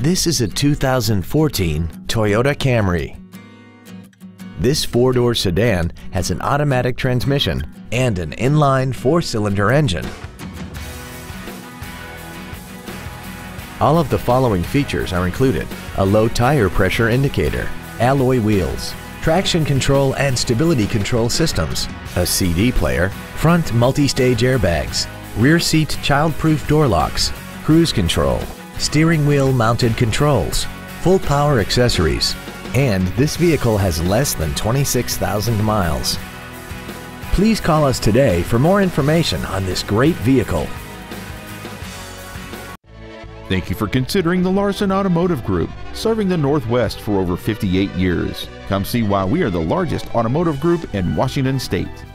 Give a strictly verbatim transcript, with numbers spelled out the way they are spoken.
This is a two thousand fourteen Toyota Camry. This four-door sedan has an automatic transmission and an inline four-cylinder engine. All of the following features are included: a low tire pressure indicator, alloy wheels, traction control and stability control systems, a C D player, front multi-stage airbags, rear seat child-proof door locks, cruise control, steering wheel mounted controls, full power accessories, and this vehicle has less than twenty-six thousand miles. Please call us today for more information on this great vehicle. Thank you for considering the Larson Automotive Group, serving the Northwest for over fifty-eight years. Come see why we are the largest automotive group in Washington State.